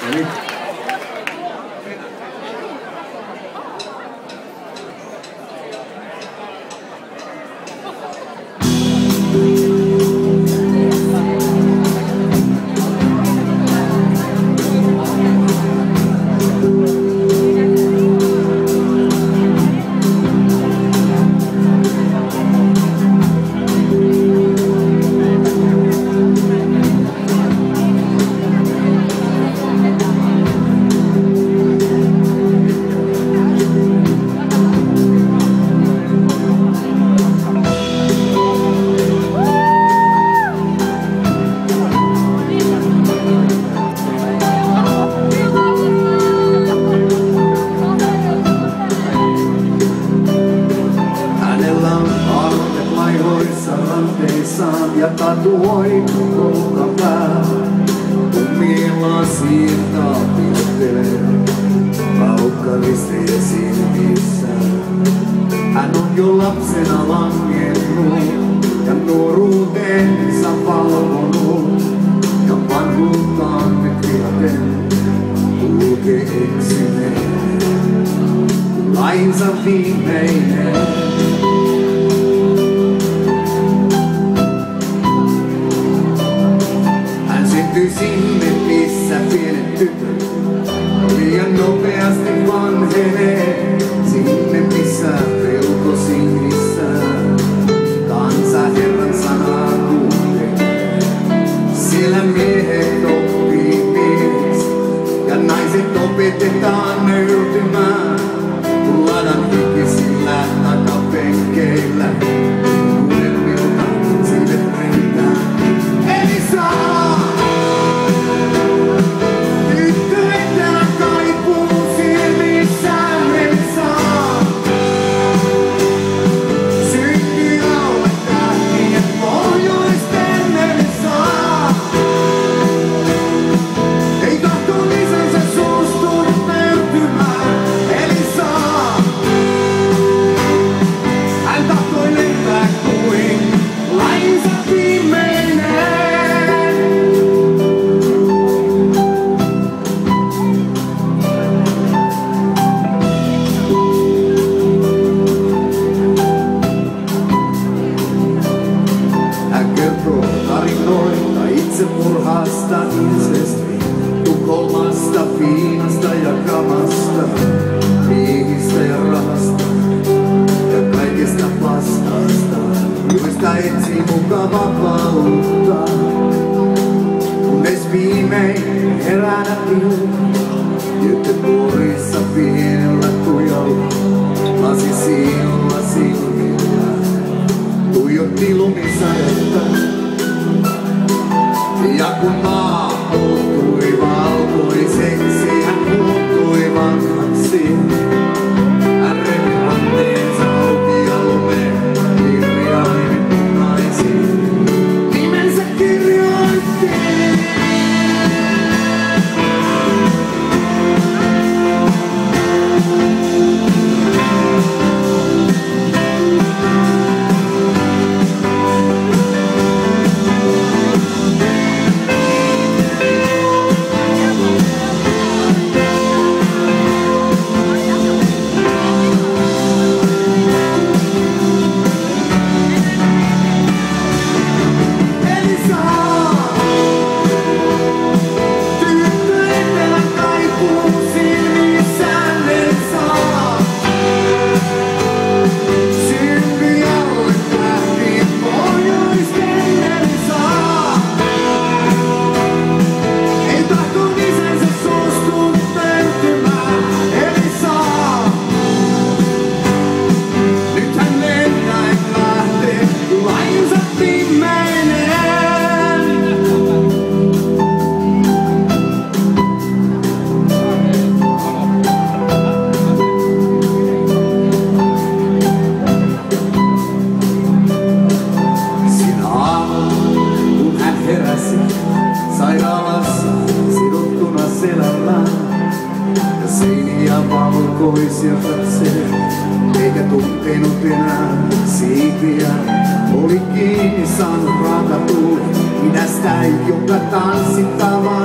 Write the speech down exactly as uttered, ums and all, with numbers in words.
Ja tatuoi koko pää, kummilla siirtaa pistelee, laukkaristen silmissä. Hän on jo lapsena langennut ja nuoruutensa valvonut. Ja vanhuuttaan nyt vihaten kulkee eksyneen, lainsa viimeinen. Sinne missä pienet tytöt liian nopeasti vanhenee. Sinne missä pelko singissään kansa Herran sanaa kuuntelee. Siellä miehet oppii mies ja naiset opetetaan nöyrtymään. Kun ladan hikisillä takapenkeillä unelmilta siivet rentää. Elisa! Murhasta, insesti, Tukholmasta, viinasta ja kamasta, miehistä ja rahasta ja kaikesta paskasta, joista etsi muka vapautta. Kunnes viimein heränä ilta, Göteborgissa pienellä tujalla, lasi siilla silmillä, tuijotti lumisadetta. Ja kun maa muuttui valkoiseksi, hän muuttui vanhaksi. Hän revi ranteensa auki ja lumeen kirjain punaisiin. Nimensä kirjoitti. Valkoisia katseita, eikä tuntenut enää siipiä. Oli kiinni saanut raakatuuli idästä, joka tanssittava.